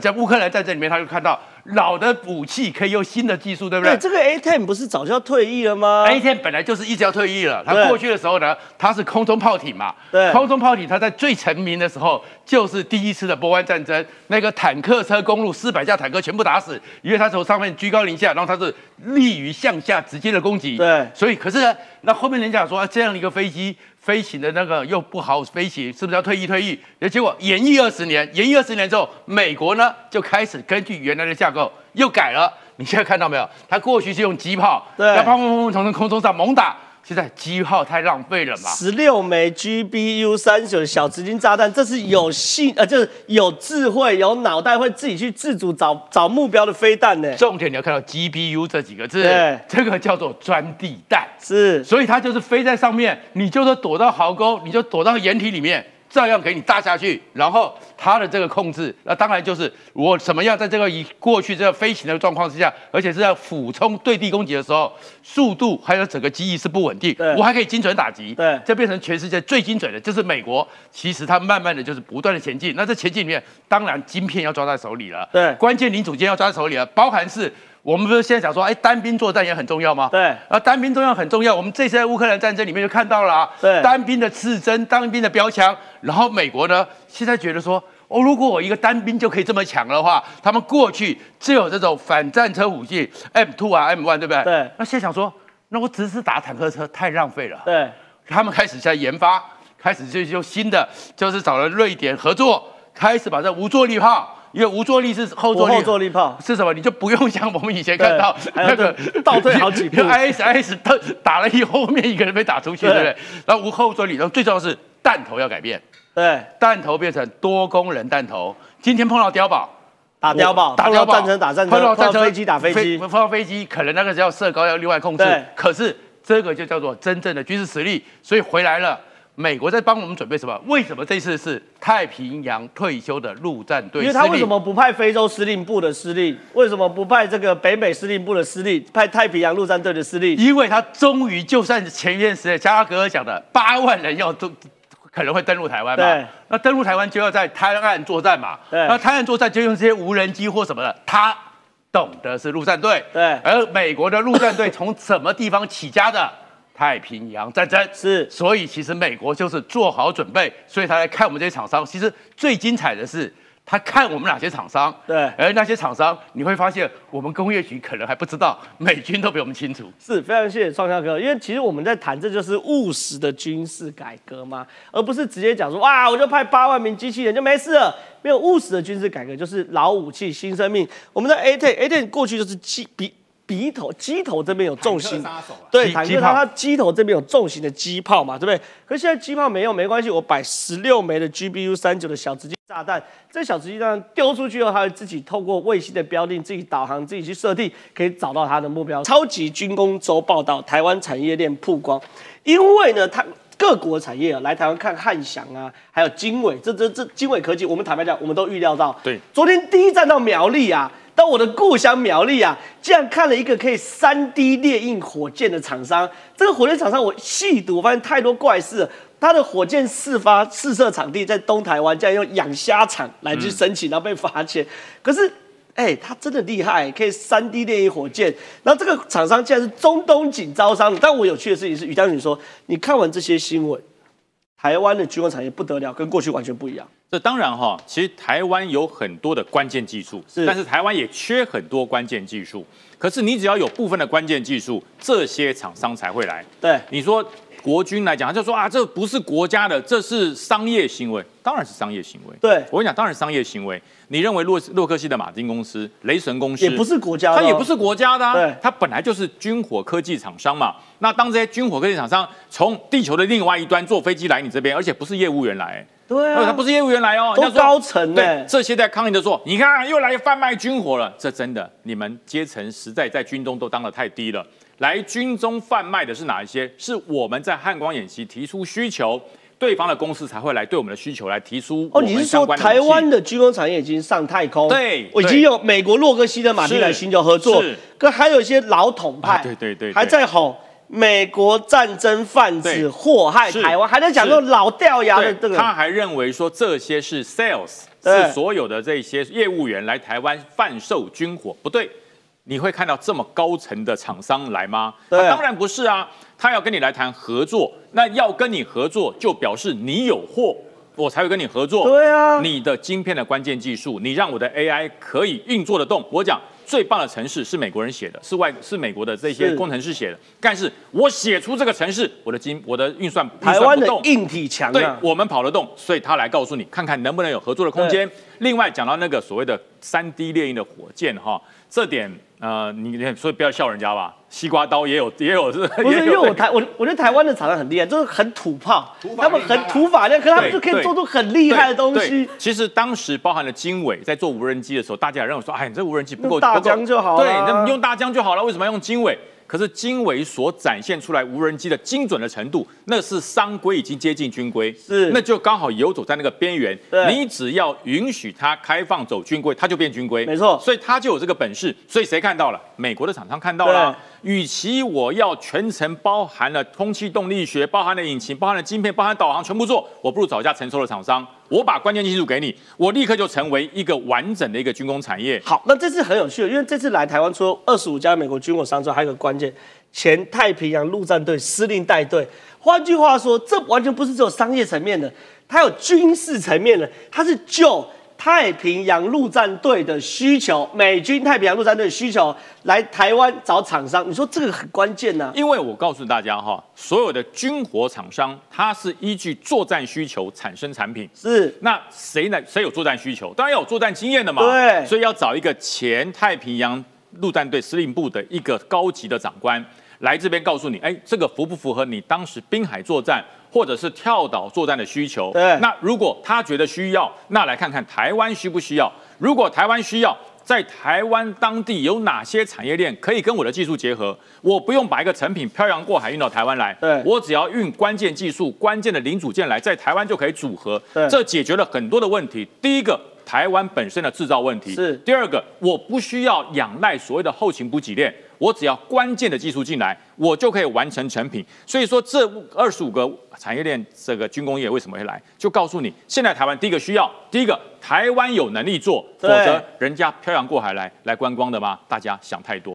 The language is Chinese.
在乌克兰战争里面，他就看到老的武器可以用新的技术，对不对？ 这个 A-10 不是早就要退役了吗 ？A-10本来就是一直要退役了。他过去的时候呢，他是空中炮艇嘛， 对， 空中炮艇他在最成名的时候就是第一次的波湾战争，那个坦克车公路400架坦克全部打死，因为他从上面居高临下，然后他是利于向下直接的攻击。 对， 所以可是呢，那后面人家说这样的一个飞机。飞行的那个又不好飞行，是不是要退役？结果延役20年，延役20年之后，美国呢就开始根据原来的架构又改了。你现在看到没有？它过去是用机炮， 对， 要砰砰砰从空中上猛打。现在机炮太浪费了嘛 ，16枚 GBU-39的小直径炸弹，这是就是有智慧、有脑袋，会自己去自主找目标的飞弹呢。 重点你要看到 GBU 这几个字，这个叫做钻地弹， 是， 所以它就是飞在上面，你就是躲到壕沟，你就躲到掩体里面。照样给你打下去，然后它的这个控制，那当然就是我怎么样在这个以过去这个飞行的状况之下，而且是在俯冲对地攻击的时候，速度还有整个机翼是不稳定，我还可以精准打击， 对， 这变成全世界最精准的，就是美国。其实它慢慢的就是不断的前进，那这前进里面，当然晶片要抓在手里了， 对， 关键零组件要抓在手里了，包含是。我们不是现在讲说，单兵作战也很重要吗？ 对， 单兵作战很重要。我们这次在乌克兰战争里面就看到了啊， 对， 单兵的刺针、单兵的标枪，然后美国呢现在觉得说，如果我一个单兵就可以这么强的话，他们过去只有这种反战车武器 M2 啊、M1， 对不对？ 对。 那现在想说，那我只是打坦克车太浪费了。 对。 他们开始在研发，开始就用新的，就是找了瑞典合作，开始把这无坐力炮。因为无坐力是后坐力炮是什么？你就不用像我们以前看到那个倒退好几步 ，IS 打了以后，后面一个人被打出去，对不对？然后无后坐力，然后最重要的是弹头要改变， 对， 弹头变成多功能弹头。今天碰到碉堡， 打碉堡，碰到战车打战车，碰到飞机打飞机， 碰到飞机，可能那个要射高要另外控制，可是这个就叫做真正的军事实力，所以回来了。美国在帮我们准备什么？为什么这次是太平洋退休的陆战队司令？ 因为他为什么不派非洲司令部的司令？为什么不派这个北美司令部的司令？派太平洋陆战队的司令？ 因为他终于就算前一段时间加拉格尔讲的8万人要可能会登陆台湾嘛， 对， 那登陆台湾就要在滩岸作战嘛， 对， 那滩岸作战就用这些无人机或什么的，他懂得是陆战队， 对， 而美国的陆战队从什么地方起家的？太平洋战争是， 所以其实美国就是做好准备，所以他来看我们这些厂商。其实最精彩的是，他看我们哪些厂商， 对， 而那些厂商你会发现，我们工业局可能还不知道，美军都比我们清楚。 是非常谢谢创夏哥，因为其实我们在谈这就是务实的军事改革嘛，而不是直接讲说哇，我就派8万名机器人就没事了。没有务实的军事改革，就是老武器新生命。我们的 A-10 过去就是机头这边有重型，对，坦克它机头这边有重型的机炮嘛，对不对？可是现在机炮没用，没关系，我摆16枚的 GBU-39的小直径炸弹，这小直径炸弹丢出去后，它会自己透过卫星的标定，自己导航，自己去设定，可以找到它的目标。超级军工周报道，台湾产业链曝光，因为呢，它各国产业来台湾看汉翔啊，还有经纬，这经纬科技，我们坦白讲，我们都预料到。 对， 昨天第一站到苗栗啊。到我的故乡苗栗啊，竟然看了一个可以3D 列印火箭的厂商。这个火箭厂商我细读，我发现太多怪事了。它的火箭试射场地在东台湾，竟然用养虾场来去申请，然后被罚钱。可是，他真的厉害，可以3D 列印火箭。然后这个厂商竟然是中东锦招商的。但我有趣的事情是，于将军说，你看完这些新闻，台湾的军工产业不得了，跟过去完全不一样。 这当然哈，其实台湾有很多的关键技术，但是台湾也缺很多关键技术。可是你只要有部分的关键技术，这些厂商才会来。 对， 你说国军来讲，他就说啊，这不是国家的，这是商业行为，当然是商业行为。 对， 我跟你讲，当然是商业行为。你认为洛克希德马丁公司、雷神公司也不是国家的， 它也不是国家的、啊， 对， 它本来就是军火科技厂商嘛。那当这些军火科技厂商从地球的另外一端坐飞机来你这边，而且不是业务员来。 对啊， 他不是业务员来哦， 都高层对，这些在抗议的说，你看又来贩卖军火了，这真的，你们阶层实在在军中都当得太低了。来军中贩卖的是哪一些？是我们在汉光演习提出需求，对方的公司才会来对我们的需求来提出。 哦，你是说台湾的军工产业已经上太空？ 对， 已经有美国洛克希德马丁来寻求合作，跟还有一些老统派， 对， 还在吼。 美国战争贩子祸害台湾，还在讲这种老掉牙的这个。 他还认为说这些是 sales， 是所有的这些业务员来台湾贩售军火，不对。你会看到这么高层的厂商来吗？当然不是啊，他要跟你来谈合作，那要跟你合作就表示你有货，我才会跟你合作。 对啊， 你的晶片的关键技术，你让我的 AI 可以运作得动。我讲最棒的程式是美国人写的，是美国的这些工程师写的，但是我写出这个程式，我的运算台湾的硬体强， 对，我们跑得动，所以他来告诉你，看看能不能有合作的空间。另外讲到那个所谓的3D 猎鹰的火箭哈，这点所以不要笑人家吧，西瓜刀也有不是因为我觉得台湾的厂商很厉害，就是很土炮，他们很土法炼，可是他们就可以做出很厉害的东西。 其实当时包含了经纬在做无人机的时候，大家也认为说，哎，你这无人机不够大疆就好了， 对，那用大疆就好了，为什么要用经纬？可是经纬所展现出来无人机的精准的程度，那是商规已经接近军规，那就刚好游走在那个边缘。你只要允许它开放走军规，它就变军规， 没错。 所以它就有这个本事。所以谁看到了？美国的厂商看到了。与其我要全程包含了空气动力学、包含了引擎、包含了晶片、包含导航全部做，我不如找一家成熟的厂商，我把关键技术给你，我立刻就成为一个完整的一个军工产业。 好，那这次很有趣，因为这次来台湾除了25家美国军火商之后，还有个关键，前太平洋陆战队司令带队。换句话说，这完全不是只有商业层面的，它有军事层面的，它是就太平洋陆战队的需求，美军太平洋陆战队的需求来台湾找厂商，你说这个很关键呐。 因为我告诉大家哈，所有的军火厂商，它是依据作战需求产生产品。 是， 那谁有作战需求？当然要有作战经验的嘛。 对， 所以要找一个前太平洋陆战队司令部的一个高级的长官来这边告诉你，哎，这个符不符合你当时滨海作战或者是跳岛作战的需求？ 对， 那如果他觉得需要，那来看看台湾需不需要。如果台湾需要，在台湾当地有哪些产业链可以跟我的技术结合？我不用把一个成品漂洋过海运到台湾来，我只要运关键技术、关键的零组件来，在台湾就可以组合。这解决了很多的问题。第一个，台湾本身的制造问题；第二个，我不需要仰赖所谓的后勤补给链。我只要关键的技术进来，我就可以完成成品。所以说，这25个产业链，这个军工业为什么会来？就告诉你，现在台湾第一个需要，第一个台湾有能力做，否则人家漂洋过海来观光的吗？大家想太多。